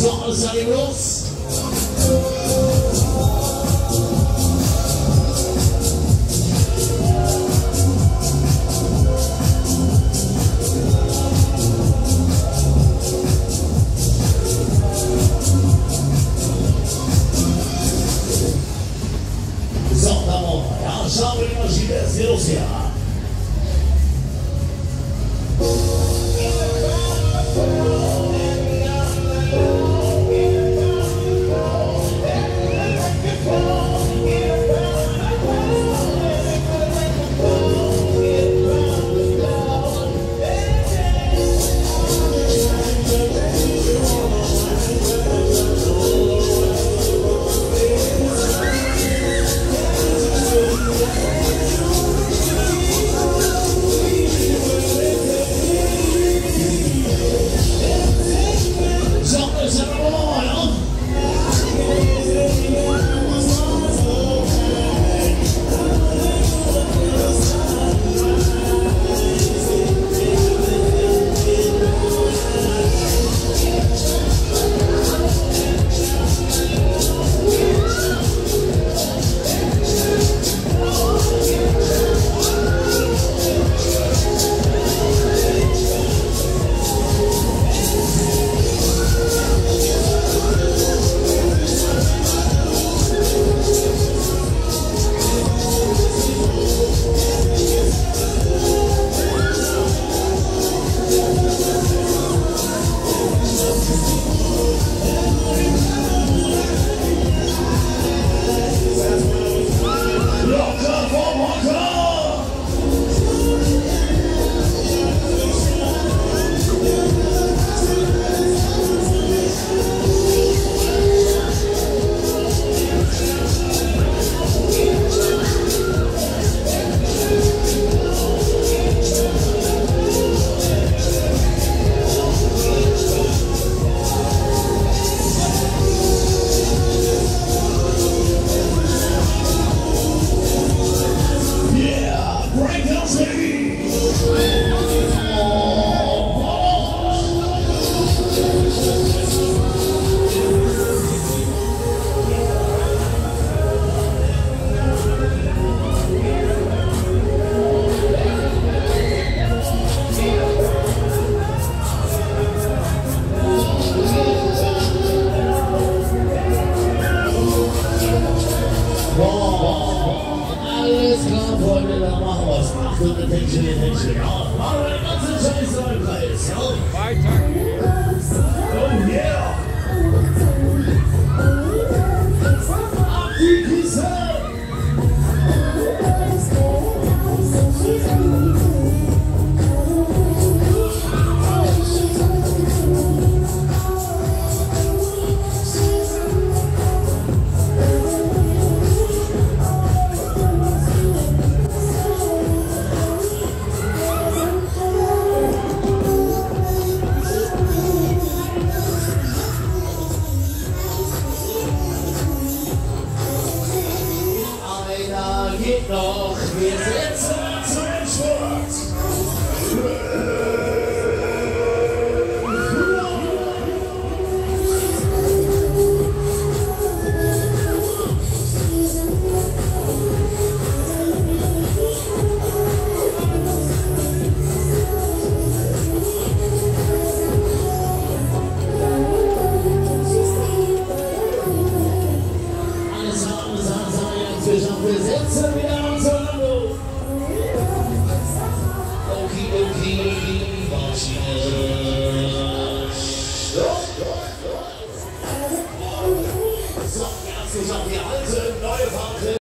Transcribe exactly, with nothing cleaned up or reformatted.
So, alles an ihm los. So, vamos. Ja, schauen wir mal, wie das hier los hier. Alles klar, Freunde, dann machen wir es. Achtung, Attention, Attention. Ja, machen wir den ganzen Scheiß im Kreis, ja? Weiter. Oh yeah! Ab die Kiste! Geht noch, wir setzen uns zum Sport.